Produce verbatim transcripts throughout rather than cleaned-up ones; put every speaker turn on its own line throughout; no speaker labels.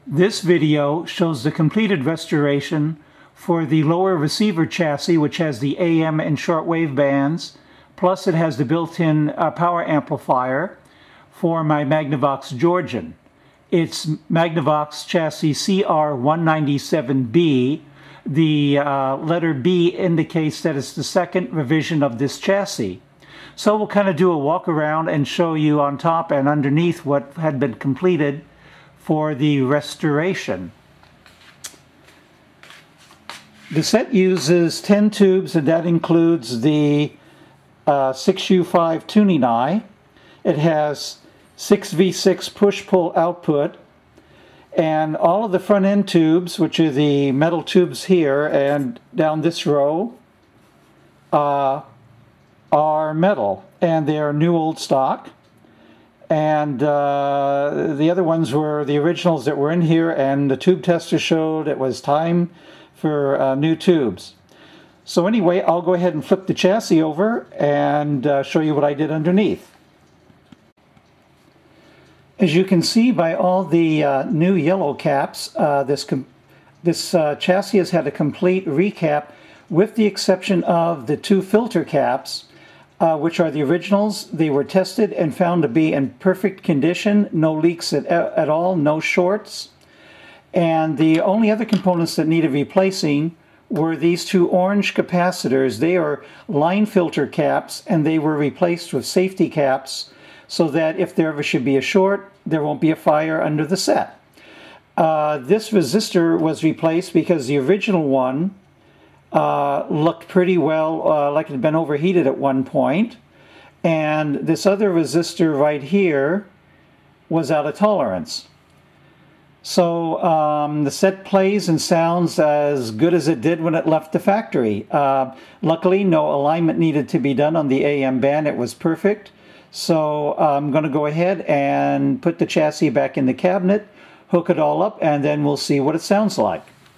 This video shows the completed restoration for the lower receiver chassis, which has the A M and shortwave bands, plus it has the built-in uh, power amplifier for my Magnavox Georgian. It's Magnavox chassis C R one ninety-seven B. The uh, letter B indicates that it's the second revision of this chassis. So we'll kind of do a walk around and show you on top and underneath what had been completed for the restoration. The set uses ten tubes, and that includes the uh, six U five tuning eye. It has six V six push-pull output, and all of the front end tubes, which are the metal tubes here and down this row, uh, are metal, and they are new old stock. And uh, the other ones were the originals that were in here, and the tube tester showed it was time for uh, new tubes. So anyway, I'll go ahead and flip the chassis over and uh, show you what I did underneath. As you can see by all the uh, new yellow caps, uh, this, com this uh, chassis has had a complete recap, with the exception of the two filter caps, Uh, which are the originals. They were tested and found to be in perfect condition, no leaks at, at all, no shorts. And the only other components that needed replacing were these two orange capacitors. They are line filter caps, and they were replaced with safety caps so that if there ever should be a short, there won't be a fire under the set. Uh, this resistor was replaced because the original one Uh, looked pretty well, uh, like it had been overheated at one point. And this other resistor right here was out of tolerance. So um, the set plays and sounds as good as it did when it left the factory. Uh, luckily, no alignment needed to be done on the A M band. It was perfect. So I'm going to go ahead and put the chassis back in the cabinet, hook it all up, and then we'll see what it sounds like.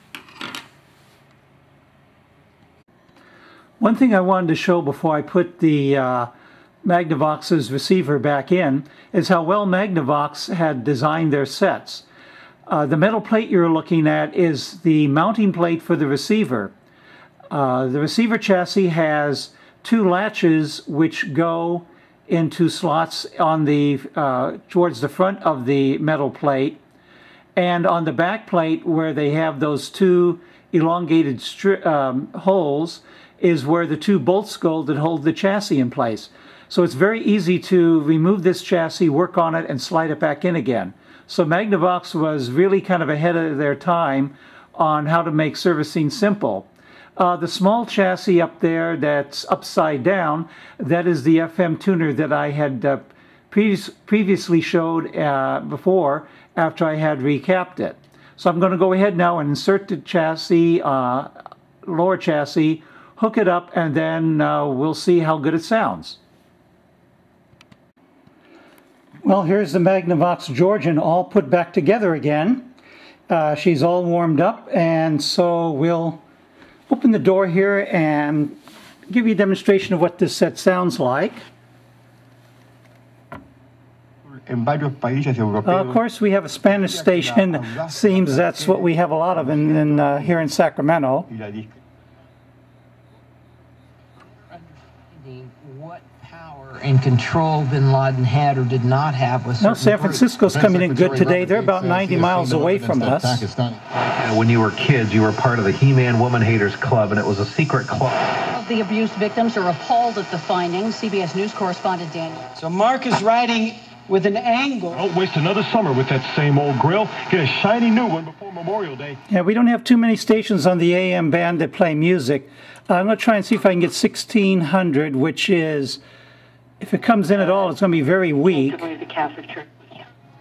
One thing I wanted to show before I put the uh, Magnavox's receiver back in is how well Magnavox had designed their sets. Uh, the metal plate you're looking at is the mounting plate for the receiver. Uh, the receiver chassis has two latches which go into slots on the uh, towards the front of the metal plate, and on the back plate where they have those two elongated stri um, holes is where the two bolts go that hold the chassis in place. So it's very easy to remove this chassis, work on it, and slide it back in again. So Magnavox was really kind of ahead of their time on how to make servicing simple. Uh, the small chassis up there that's upside down, that is the F M tuner that I had uh, pre previously showed uh, before, after I had recapped it. So I'm going to go ahead now and insert the chassis, uh, lower chassis, hook it up, and then uh, we'll see how good it sounds. Well, here's the Magnavox Georgian all put back together again. Uh, she's all warmed up, and so we'll open the door here and give you a demonstration of what this set sounds like. Uh, of course, we have a Spanish station. Seems that's what we have a lot of in, in uh, here in Sacramento.
What power and control Bin Laden had or did not have with
no, San Francisco's coming in good today. They're about ninety miles away from us.
When you were kids, you were part of the He-Man Woman Haters Club, and it was a secret club.
The abused victims are appalled at the findings. C B S News correspondent Daniel.
So Mark is riding with an angle.
Don't waste another summer with that same old grill. Get a shiny new one before Memorial Day.
Yeah, we don't have too many stations on the A M band that play music. Uh, I'm going to try and see if I can get sixteen hundred, which is, if it comes in at all, it's going to be very weak.
The Catholic Church. Yeah.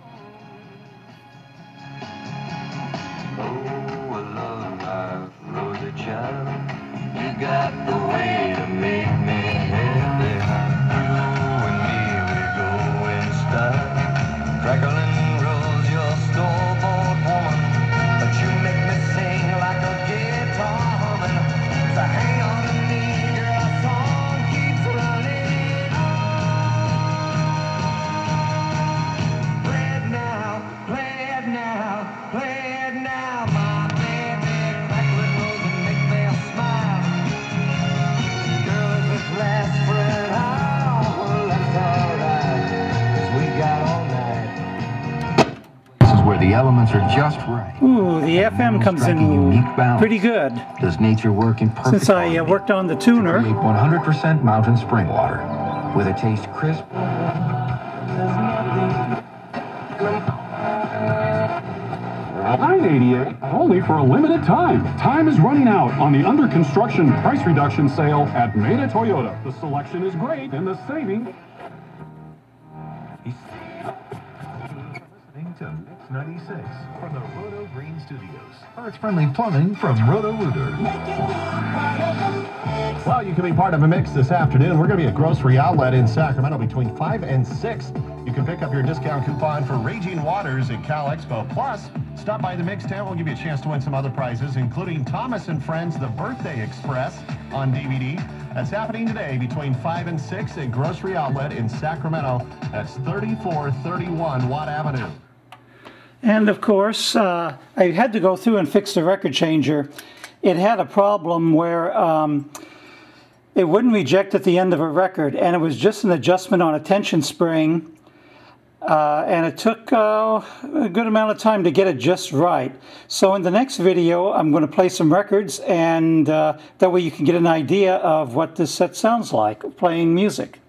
Oh, love, Rosie child, you got the way to make me happy. You and me, we go in style. Crackling rolls your store-bought woman, but you make me sing like a guitar humming. So hang on to me, girl, song keeps running on.
where the elements are just right.
Ooh, the F M comes in pretty good.
Does nature work in perfect
Since I uh, worked on the tuner.
Create one hundred percent mountain spring water with a taste crisp.
nine eighty-eight, only for a limited time. Time is running out on the under construction price reduction sale at Maida Toyota. The selection is great and the saving.
Listening to Mix ninety-six from the Roto Green Studios. Parts friendly plumbing from Roto-Rooter.
Well, you can be part of a mix this afternoon. We're going to be at Grocery Outlet in Sacramento between five and six. You can pick up your discount coupon for Raging Waters at Cal Expo. Plus, stop by the Mix tent. We'll give you a chance to win some other prizes, including Thomas and Friends, The Birthday Express on D V D. That's happening today between five and six at Grocery Outlet in Sacramento. That's thirty-four thirty-one Watt Avenue.
And of course, uh, I had to go through and fix the record changer. It had a problem where um, it wouldn't reject at the end of a record, and it was just an adjustment on a tension spring. Uh, and it took uh, a good amount of time to get it just right. So in the next video, I'm going to play some records, and uh, that way you can get an idea of what this set sounds like, playing music.